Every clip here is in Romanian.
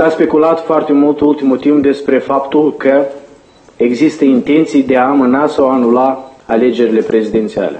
S-a speculat foarte mult ultimul timp despre faptul că există intenții de a amâna sau anula alegerile prezidențiale.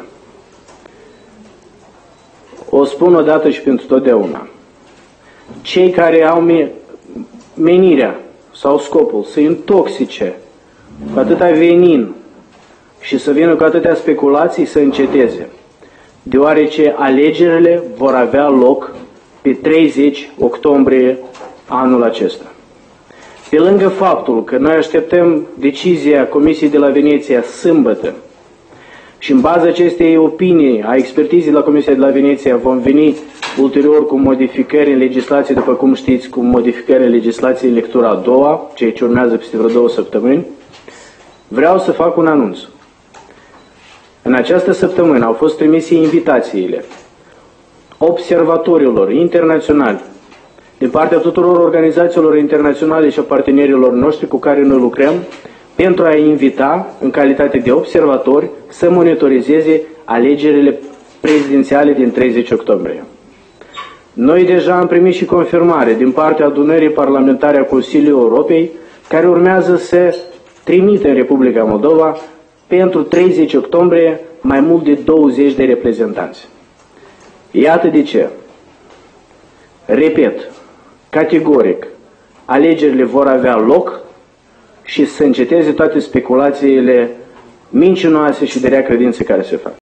O spun odată și pentru totdeauna. Cei care au menirea sau scopul să intoxice cu atâta venin și să vină cu atâtea speculații să înceteze, deoarece alegerile vor avea loc pe 30 octombrie anul acesta. Pe lângă faptul că noi așteptăm decizia Comisiei de la Veneția sâmbătă și în baza acestei opinii a expertizei la Comisia de la Veneția vom veni ulterior cu modificări în legislație, după cum știți, cu modificări în legislație în lectura a doua, ceea ce urmează peste vreo 2 săptămâni, vreau să fac un anunț. În această săptămână au fost trimise invitațiile observatorilor internaționali din partea tuturor organizațiilor internaționale și a partenerilor noștri cu care noi lucrăm pentru a invita, în calitate de observatori, să monitorizeze alegerile prezidențiale din 30 octombrie. Noi deja am primit și confirmare din partea adunării parlamentare a Consiliului Europei, care urmează să trimită în Republica Moldova pentru 30 octombrie mai mult de 20 de reprezentanți. Iată de ce. Repet, categoric, alegerile vor avea loc și să înceteze toate speculațiile mincinoase și de rea credință care se fac.